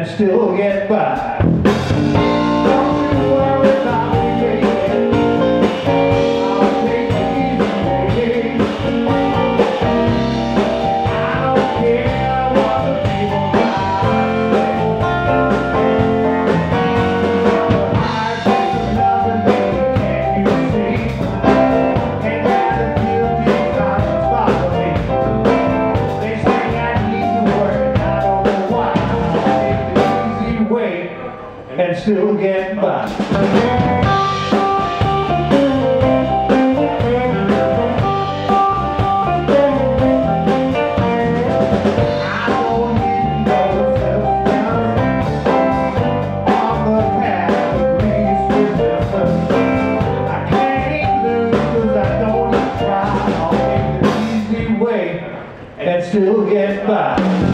and still get by. Don't you worry about me, baby. I'll take it easy, baby. I don't care what the people say. I think of nothing, baby, can't you see? Ain't got a guilty conscience bother me. They say I need to work, and I don't know why. I'll take the easy way and still get by. And still get by.